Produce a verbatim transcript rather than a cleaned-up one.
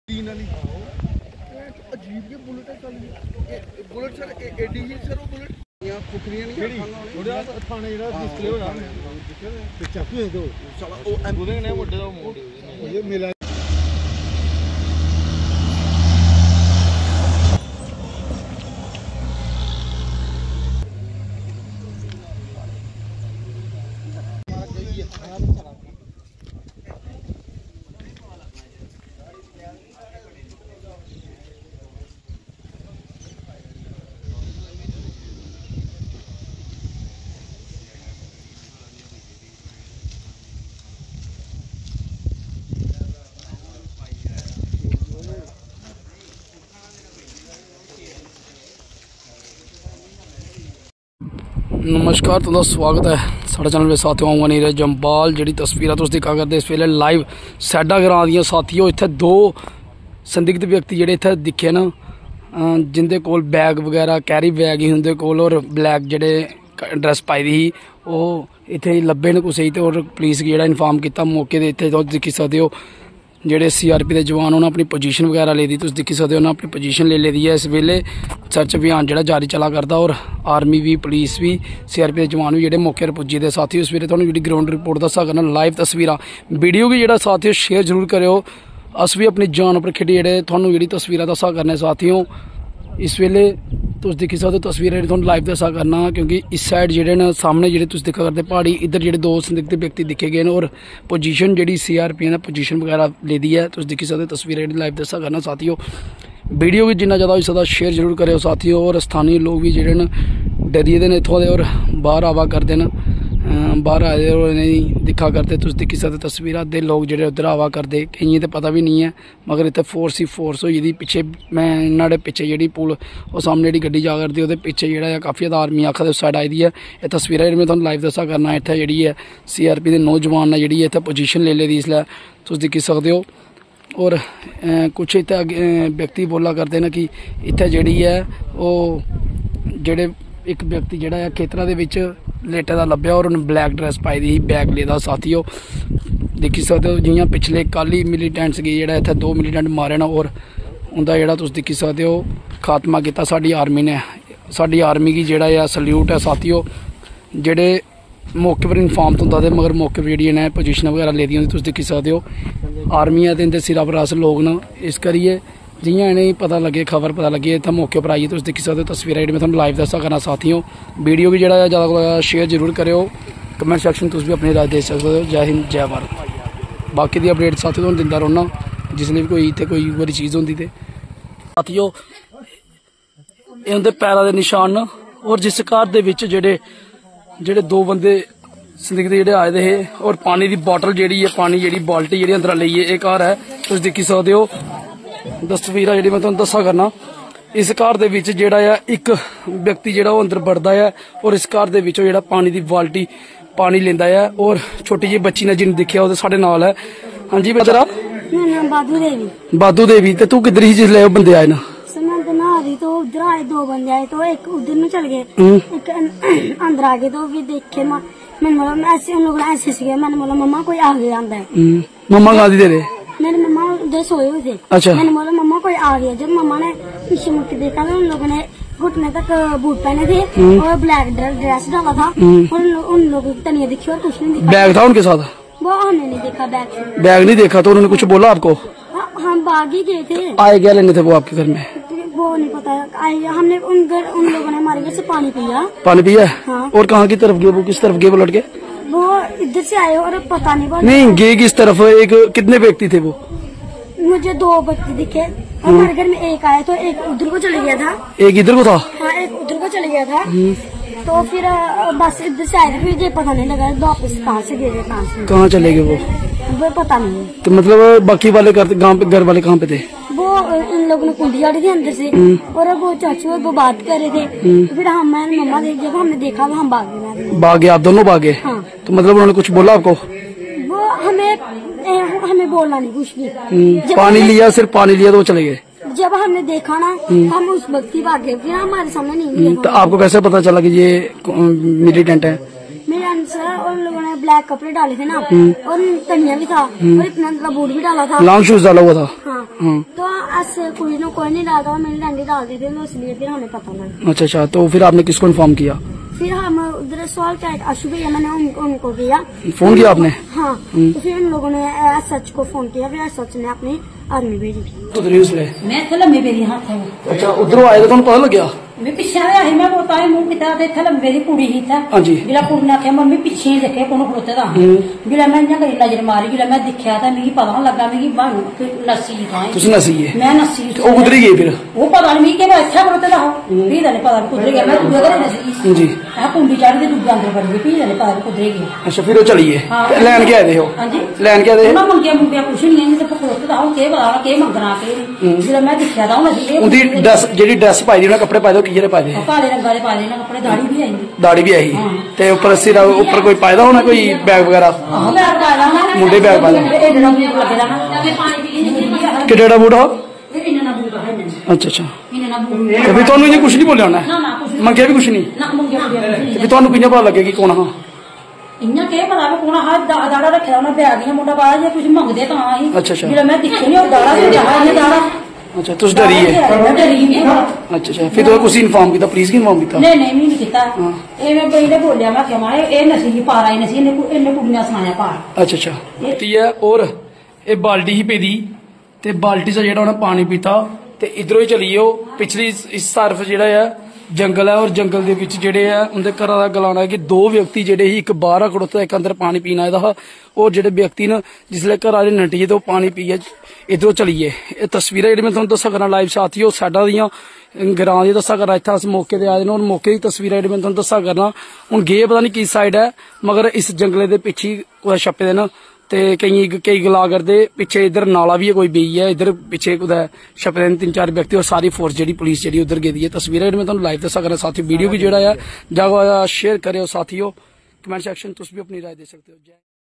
अजीब के बुलेट चली बुलेट सर एडी ही सर वो बुलेट यहाँ खुखरियाँ नहीं थाने डिस्प्ले हो रहा है साला वो एम्बुलेंस ने मोटे तो मोटे ये मिला नमस्कार तुहाडा स्वागत है साढ़े चैनल में साथियों आऊँगा नीरज जंबाल जी तस्वीर तुम दिखा करते इस वेले लाइव सैडा ग्रां दियां साथियों इत्थे दो संदिग्ध व्यक्ति जेडे इत्थे दिखे न जिंदे कोल बैग वगैरह कैरी बैग ही उनके कोल और ब्लैक जेडे ड्रैस पाई दी ही वो इत्थे लब्भे न कुसै ते और पुलिस गी जेड़ा इन्फॉर्म किया मौके ते इत्थे तुस दिक्खी सकदे हो जेडे सी आर पी के जवान उन्होंने अपनी पोजीशन वगैरह ले दी तुस दिक्खी सकदे हो उन्होंने अपनी पोजीशन ले ली है इस वेले सर्च अभियान जेड़ा जारी चला करदा और आर्मी भी पुलिस भी सी आर पी के जवान भी जेडे मौके पर पुज्जे दे साथियों इस वेले तुहानूं जेडी ग्राउंड रिपोर्ट दस्सा करना लाइव तस्वीरां वीडियो की जेड़ा साथियों शेयर जरूर करियो अस भी अपनी जान उपर खेडी जेडे तुहानूं जेडी तस्वीरां दस्सा करने साथियों इस वेले तुस दिक्खी सकदे हो तस्वीरें तुहानूं लाइव दस्सा करना क्योंकि इस साइड जेडे न सामने जेडे तुस दिक्खा करदे पहाड़ी इधर जेडे दो संदिग्ध व्यक्ति दिखे गए और पोजीशन जेडी सी आर पी ने पोजीशन वगैरह ले दी है तुस दिक्खी सकदे तस्वीरें लाइव दस्सा करना साथियों वीडियो भी जिन्ना ज़्यादा हो सकदा शेयर जरूर करियो साथियों और स्थानीय लोग भी जेडे न डरिए दे न इत्थों दे और बाहर आवा करदे न बाहर आए और इन्हें दिखा करते तुस दिक्खी सकदे तस्वीर दे लोग जेडे उधर आवा करदे केइयें ते पता भी नहीं है मगर इत्थे फोर्स ही फोर्स होई दी पिछे मैं इन्हाड़े पिछे जेडी पुल और सामने जेडी गड्डी जा करदी ओहदे पिछे जेड़ा काफ़ी ज़्यादा आर्मी आखा दे उस साइड आई दी है ये तस्वीर मैं तुहानूं लाइव दस्सा करना इत्थे जेडी है सी आर पी दे नौजवान ने जेडी इत्थे पोजीशन ले ली इसलै तुस दिक्खी सकदे हो और कुछ इत्थे व्यक्ति बोला करते हैं कि इत्थे जेडी है वो जेडे एक व्यक्ति जेड़ा है खेतरां दे विच लेटे दा लभ्या और उन्हें ब्लैक ड्रैस पाई दी बैग लेदा साथियों दिक्खी सकदे हो जियां पिछले कल ही मिलीटेंट्स गी जेड़ा इत्थे दो मिलीटेंट मारे न और उनका जेड़ा तुस दिक्खी सकदे हो खात्मा किया साडी आर्मी ने साडी आर्मी की जेड़ा है सल्यूट है साथियों जेडे मौके पर इन्फॉर्म होंदा ते मगर मौके पर जेडी इन्हें पोजीशन वगैरह ले दी होंदी तुस दिक्खी सकदे हो आर्मी है ते इंदे सिरा पर अस लोग न इस करिए जियां इन्हें पता लगे खबर पता लगी इतना मौके पर आइए तुस दिक्खी सकदे हो तस्वीरां जेह्ड़ी मैं तुहानूं लाइव दस्सा करना साथियों वीडियो भी जेह्ड़ा ज़्यादा कोला शेयर जरूर करियो कमेंट सैक्शन तुस भी अपनी राय दे सकदे हो जय हिंद जय भारत बाकी दी अपडेट साथियों तुहानूं दिंदा रौह्ना जिसलै भी कोई इत्थे कोई बड़ी चीज़ होंदी ते साथियों एह् उंदे पैरां दे निशान न और जिस कार दे विच जेह्ड़े जेह्ड़े दो बंदे संदिग्ध जेह्ड़े आए दे हे और पानी दी बॉटल जेह्ड़ी है पानी जेह्ड़ी बाल्टी जेह्ड़ी अंदरा लेइयै एह् कार है तुस दिक्खी सकदे हो तस्वीर जी मैं तुहानूं दस्सा करना इस कार दे विच जेड़ा है एक व्यक्ति जेड़ा अंदर बढ़दा है और इस कार दे विचों जेड़ा पानी दी बाल्टी पानी लेंदा है और छोटी जी बच्ची ने जिन्हें दिखिया ओहदे साडे नाल है हां जी बच्चा मेरा नाम बादू देवी बादू देवी ते तू किधर ही जिसले बंदे आए ना मैं नहा रही तो उधर आए दो बंदे आए तो एक उधर में चल गए एक अंदर आ गए तो फिर देखे मैंने बोला ऐसे उन लोग ऐसे से मैंने बोला मम्मा कोई आ गया अंदर मम्मा कहा दी तेरे मेरे मम्मा उधर सोए हुए थे अच्छा मैंने बोला मम्मा कोई आ गया जब मम्मा ने पीछे मुड़ के देखा तो उन लोगों ने घुटने तक बूट पहने थे और ब्लैक ड्रेस डाला था और उन लोगों की तनिया दिखी और कुछ नहीं दिखा बैग था उनके साथ वो हमने नहीं देखा बैग बैग नहीं देखा तो उन्होंने कुछ बोला आपको हम बाग ही गए थे आए क्या लेने थे वो आपके घर में वो नहीं पता आए हमने उन घर उन लोगों ने हमारे घर से पानी पिया पानी पिया हाँ। और कहाँ की तरफ गए वो किस तरफ गए वो लड़के वो इधर से आए और पता नहीं वो नहीं गए किस तरफ एक कितने व्यक्ति थे वो मुझे दो व्यक्ति दिखे हमारे घर में एक आया तो एक उधर को चले गया था एक इधर को था हाँ एक उधर को चले गया था तो फिर बस इधर से आए थे फिर ये पता नहीं लगा वापस कहाँ से गए कहाँ से कहाँ चले गए वो वो पता नहीं तो मतलब बाकी वाले गांव पे घर वाले कहाँ पे थे वो इन लोगों ने कुंडी झाड़ी थी अंदर से और वो चाचू और वो बात कर रहे थे फिर हम मैं मम्मा देख जब हमने देखा तो हम भागे भागे आप दोनों भागे हाँ। तो मतलब उन्होंने कुछ बोला आपको वो हमें हमें बोलना नहीं कुछ भी पानी लिया सिर्फ पानी लिया तो वो चले गए जब हमने देखा ना हम उस वक्त ही भागे फिर हमारे सामने नहीं मिले तो आपको कैसे पता चला कि ये मिलिटेंट है मेरा सर उन लोगों ने ब्लैक कपड़े डाले थे ना और तनिया भी था और इतना बड़ा बूट भी डाला था, लॉन्ग शूज डाला हुआ था। हाँ तो ऐसे कोई ना कोई नहीं डालता, मेरी डंडी डाल दी थी तो इसलिए फिर हमें पता लगा। अच्छा अच्छा, तो फिर आपने किसको इन्फॉर्म किया? फिर हम उधर सवाल क्या आशु भैया मैंने उनको, उनको किया फोन किया आपने? हाँ तो फिर उन लोगों ने एस एच को फोन किया, फिर एस एच ने अपनी आर्मी भेजी। तो न्यूज ले मैं थे लम्बे मेरी हाथ है। अच्छा, उधरों आए तो तुम पता लग गया? मैं पिछे आया ही मैं बोलता है मुंह पिता दे थे लम्बे मेरी कुड़ी ही था। हाँ जी। जिला कुड़ी ना थे मम्मी पीछे देखे कोनो खड़ोते था। जिला मैं इन्हें करी नजर मारी, जिला मैं दिखा था मेरी पता लगा मेरी बन नसी था। तुझे नसी है? मैं नसी। वो उधर ही गई फिर? वो पता नहीं के मैं अच्छा खड़ोते था। फिर ने पता कुदरे गया, मैं दूसरे घर नसी। जी। हाँ कुंडी चाड़ी दे दूसरे अंदर बढ़ गई, फिर ने पता कुदरे गया। अच्छा, फिर वो चली है लैन के आए थे? हाँ जी। लैन के आए थे? मैं मंगिया मुंगिया कुछ नहीं है, जिसे खड़ोते था के पता के मंगना के। जिला मैं दिखा था नसी। उनकी ड्रेस जेडी ड्रेस पाई दी उन्हें कपड़े पाए दे किहड़े पाए दे? काले रंगा दे पाए ना कपड़े, दाढ़ी भी आई। दाढ़ी भी आई ते ऊपर सिर ऊपर कोई पायदा होना कोई बैग वगैरह? मुंडे बैग पायदा किड्डे दा बूट हो? अच्छा अच्छा, ते फिर तुहानू इन्हें कुछ नहीं बोलिया होना? मंगिया भी कुछ नहीं? ते फिर तुहानू कियां पता लगे कि कौन हा? इन्ना के पता भी कौन हा? दाड़ा रखे दा बैग दियां मुंडा पा जे कुछ मंगदे तां ही। अच्छा अच्छा, जिला मैं दिखे नहीं और दाड़ा से जहा इन्हें दाड़ा। अच्छा, तुस डरी है? डरी नहीं। अच्छा अच्छा, फिर तो कुछ इन्फॉर्म किया, पुलिस की इन्फॉर्म किया? नहीं नहीं मैं नहीं किया। ए मैं बई ने बोलिया मैं क्या ए नसी पारा ही नसी इन्हें इन्हें कुड़ियां सुनाया पार। अच्छा अच्छा, ती है और ये बाल्टी ही पेदी ते बाल्टी से जेड़ा उन्हें पानी पीता ते इधरों ही चली ओ पिछली इस तरफ जेड़ा है जंगल है और जंगल दे विच जेड़े है उनके घर का गलाना है कि दो व्यक्ति जेड़े ही एक बाहर खड़ोता एक अंदर पानी पीना आया था और जेड़े व्यक्ति ने जिसले घर आले नट्टिए तो पानी पीए इधरों चलीए। ये तस्वीर जेड़ी मैं तुहानू दस्सा करना लाइव साथियों साडा दियां ग्रां दी दस्सा करना, इत्थे अस मौके ते आए ने और मौके दी तस्वीर जेड़ी मैं तुहानू दस्सा करना। हुण गे पता नहीं किस साइड है मगर इस जंगले दे पिछे कुदै छप्पे दे न ते कई कई गला करदे पिछे इधर नाला भी है कोई बेई है इधर पिछे कुदै छप्पे दे तीन चार व्यक्ति और सारी फोर्स जेडी पुलिस जेडी उधर गेदी है। तस्वीर जेडी मैं तुहानू लाइव दस्सा करना साथियों, वीडियो भी जेड़ा है जागो शेयर करेओ साथियों, कमेंट सेक्शन तुस भी अपनी राय दे सकते हो।